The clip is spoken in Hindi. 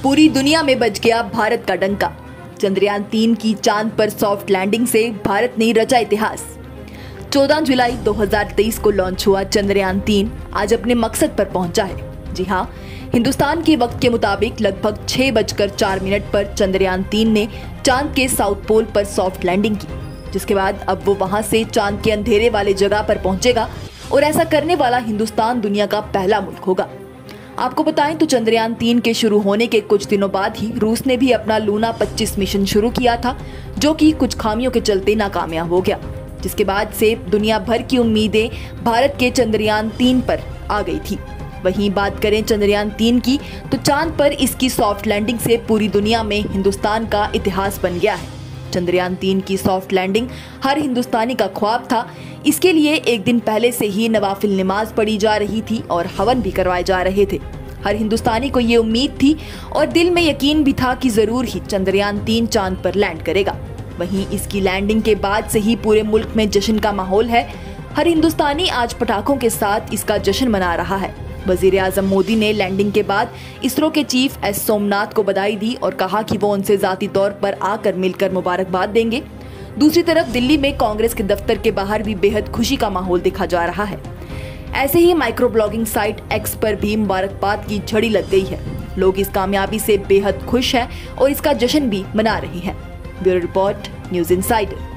पूरी दुनिया में बज गया भारत का डंका। चंद्रयान 3 की चांद पर सॉफ्ट लैंडिंग से भारत ने रचा इतिहास। 14 जुलाई 2023 को लॉन्च हुआ चंद्रयान 3 आज अपने मकसद पर पहुंचा है। जी हां, हिंदुस्तान के वक्त के मुताबिक लगभग 6:04 पर चंद्रयान 3 ने चांद के साउथ पोल पर सॉफ्ट लैंडिंग की, जिसके बाद अब वो वहां से चांद के अंधेरे वाले जगह पर पहुंचेगा और ऐसा करने वाला हिंदुस्तान दुनिया का पहला मुल्क होगा। आपको बताएं तो चंद्रयान 3 के शुरू होने के कुछ दिनों बाद ही रूस ने भी अपना लूना 25 मिशन शुरू किया था, जो कि कुछ खामियों के चलते नाकामयाब हो गया, जिसके बाद से दुनिया भर की उम्मीदें भारत के चंद्रयान 3 पर आ गई थी। वहीं बात करें चंद्रयान 3 की, तो चांद पर इसकी सॉफ्ट लैंडिंग से पूरी दुनिया में हिंदुस्तान का इतिहास बन गया है। चंद्रयान 3 की सॉफ्ट लैंडिंग हर हिंदुस्तानी का ख्वाब था। इसके लिए एक दिन पहले से ही नवाफिल नमाज पढ़ी जा रही थी और हवन भी करवाए जा रहे थे। हर हिंदुस्तानी को ये उम्मीद थी और दिल में यकीन भी था कि जरूर ही चंद्रयान 3 चांद पर लैंड करेगा। वहीं इसकी लैंडिंग के बाद से ही पूरे मुल्क में जश्न का माहौल है। हर हिंदुस्तानी आज पटाखों के साथ इसका जश्न मना रहा है। वजीर-ए-आज़म मोदी ने लैंडिंग के बाद इसरो के चीफ एस सोमनाथ को बधाई दी और कहा कि वो उनसे जाती तौर पर आकर मिलकर मुबारकबाद देंगे। दूसरी तरफ दिल्ली में कांग्रेस के दफ्तर के बाहर भी बेहद खुशी का माहौल देखा जा रहा है। ऐसे ही माइक्रो ब्लॉगिंग साइट एक्स पर भी मुबारकबाद की झड़ी लग गई है। लोग इस कामयाबी से बेहद खुश हैं और इसका जश्न भी मना रहे हैं। Bureau report, news insider.